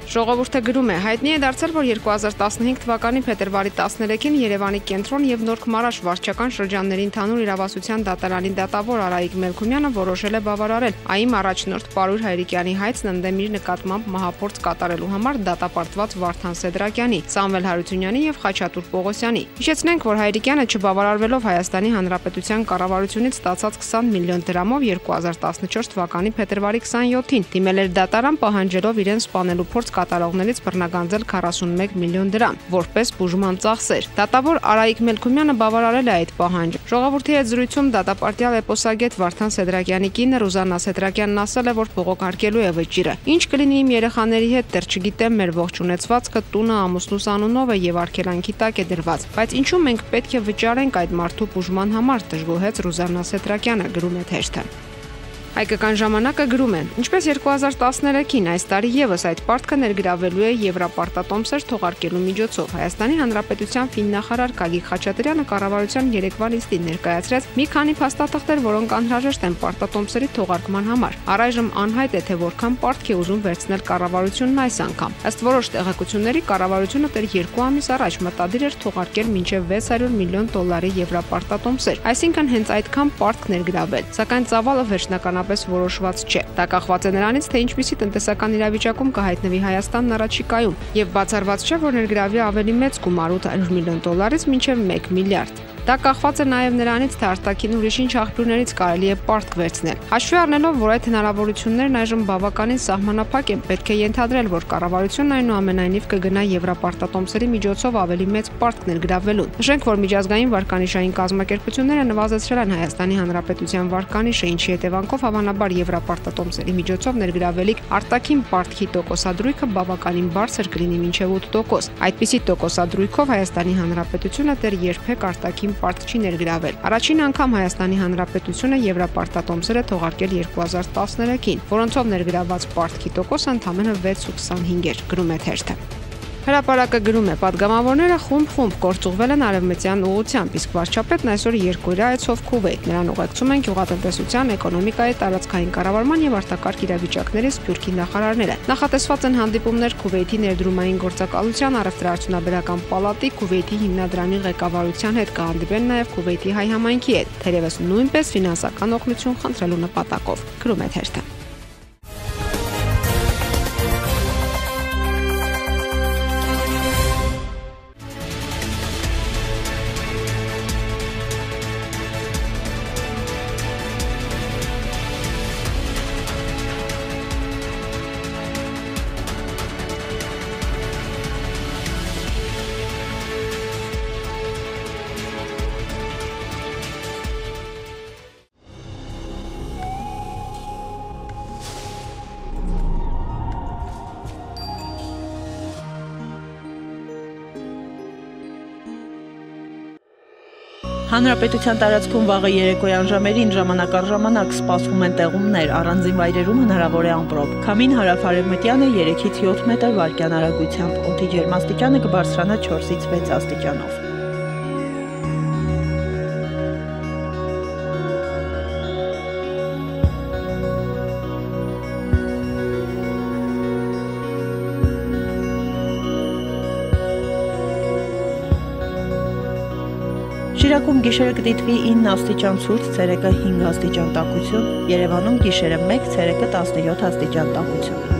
Ժողովուրդը գրում է. հայտնի է դարձել, որ 2015 թվականի փետրվարի 13-ին Երևանի կենտրոն եւ Նորք Մարաշ վարչական շրջանների ընդհանուր իրավասության դատարանի դատավոր Արայիկ Մելքումյանը որոշել է բավարարել ԱԻՄ առաջնորդ Պարույր Հայրիկյանի հայցն ընդդեմ իր նկատմամբ մահափորձ կատարելու համար դատապարտված Վարդան Սեդրակյանի, Սամվել Հարությունյանի եւ Խաչատուր Պողոսյանի։ Հիշեցնենք, որ Հայրիկյանը չբավարարվելով Հայաստանի Հանրապետության կառավարությունից ստացած 20 միլիոն դրամով 2014 թվականի փետրվարի 27-ին դիմել էր դատարան պահանջելով իրեն սպանելու փորձ կատարողներից բռնագանձել 41 միլիոն դրամ, որպես բուժման ծախսեր։ Դատավոր Արայիկ Մելքումյանը բավարարել է այդ պահանջը։ Ժողովրդի հետ զրույցում դատապարտյալ էպոսագետ Վարդան Սեդրակյանի կինը Ռուզաննա Սեդրակյանն ասել է, որ բողոքարկելու է վճիրը։ Ինչ կլինի իմ երեխաների հետ, դեռ չգիտեմ, մեր ողջ ունեցվածքը տունը ամուսնուս անունով է եւ արգելանքի տակ է դրված, բայց ինչու մենք պետք է վճարենք այդ մարդու բուժման համար, դժգոհեց Ռուզաննա Սեդրակյանը, գրում է թերթը։ Հայկական ժամանակը գրում է. ինչպես 2013-ին այս տարի եւս այդ պարտքը ներգրավելու է Եվրապարտատոմսեր թողարկելու միջոցով։ Հայաստանի Հանրապետության ֆիննախարար Գագիկ Խաչատրյանը կառավարության երեկվա նիստին ներկայացրեց մի քանի փաստաթղթեր, որոնք անհրաժեշտ են պարտատոմսերի թողարկման համար։ Առայժմ անհայտ է, թե որքան պարտք է ուզում վերցնել կառավարությունն այս անգամ։ Ըստ որոշ տեղեկությունների կառավարությունը դեռ 2 ամիս առաջ մտադիր էր թողարկել մինչև $600 միլիոն Եվրապարտատոմսեր, այսինքն հենց այդքան պարտք ներգրավել։ Սակայն ծավալը վերջնականապես որոշված չէ։ Դա կախված է նրանից, թե ինչպիսի տնտեսական իրավիճակում կհայտնվի Հայաստանն առաջիկայում, եւ բացառված չէ, որ ներգրավի ավելի մեծ գումար $800 միլիոն մինչև 1 միլիարդ։ Դա կախված է նաև նրանից, թե արտաքին ուրիշ ինչ աղբյուրներից կարելի է պարտք վերցնել։ Հաշվի առնելով, որ այդ հնարավորություններն այժմ բավականին սահմանափակ են, պետք է ենթադրել, որ կառավարությունն այնուամենայնիվ կգնա Եվրապարտատոմսերի միջոցով ավելի մեծ պարտք ներգրավելուն։ Նշենք, որ միջազգային վարկանիշային կազմակերպությունները նվազեցրել են Հայաստանի Հանրապետության վարկանիշը, ինչի հետևանքով հավանաբար Եվրապարտատոմսերի միջոցով ներգրավելիք արտաքին պարտքի տոկոսադրույքը բավականին բարձր կլինի մինչև 8%։ Այդպիսի տոկոսադրույքով Հայաստանի Հանրապետությունը դեռ երբեք արտաքին պարտք չի ներգրավել։ Առաջին անգամ Հայաստանի Հանրապետությունը Եվրապարտատոմսեր է թողարկել 2013-ին, որոնցով ներգրաված պարտքի տոկոսը ընդամենը 6.25 էր, գրում է թերթը։ Հրապարակը գրում է. պատգամավորները խումբ գործուղվել են արևմտյան ուղղությամբ, իսկ վարչապետն այսօր երկօրյա այցով Քուվեյթ։ Նրան ուղեկցում են գյուղատնտեսության, էկոնոմիկայի, տարածքային կառավարման եւ արտակարգ իրավիճակների սփյուռքի նախարարները։ Նախատեսված են հանդիպումներ Քուվեյթի ներդրումային գործակալության, առևտրաարդյունաբերական պալատի, Քուվեյթի հիմնադրամի ղեկավարության հետ կհանդիպեն նաեւ Քուվեյթի հայ համայնքի հետ, թերևս նույնպես ֆինանսական օգնություն խնդրելու նպատակով, գրում է թերթը։ Հանրապետության տարածքում վաղը երեկոյան ժամերին ժամանակ առ ժամանակ սպասվում են տեղումներ, առանձին վայրերում հնարավոր է ամպրոպ։ Քամին հարավ-արևմտյան է 3-ից 7 մետր վարկյան արագությամբ, օդի ջերմաստիճանը կբարձրանա 4-ից 6 աստիճանով։ Շիրակում գիշերը կդիտվի 9 աստիճան ցուրտ, ցերեկը 5 աստիճան տաքություն, Երևանում գիշերը 1, ցերեկը 17 աստիճան տաքություն։